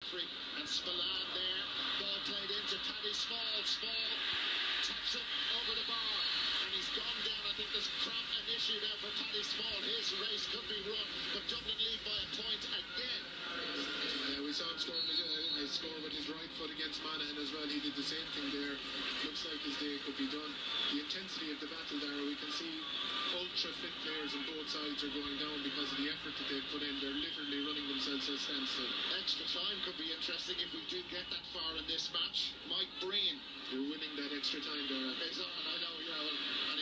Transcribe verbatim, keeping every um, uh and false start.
McCaffrey and Spillane there. Ball played into Paddy Small. Small taps it over the bar and he's gone down. I think there's cramp an issue now for Paddy Small. His race could be run, but Dublin lead by a point again. Yeah, we saw him score, uh, score with his right foot against Monaghan as well. He did the same thing there. Looks like his day could be done. The intensity of the battle there, we can see ultra fit players on both sides are going down because of the effort that they've put in. They're literally running themselves to a standstill. Extra time could be interesting if we do get that far in this match. Mike Breen, you're winning that extra time there. is on, and I know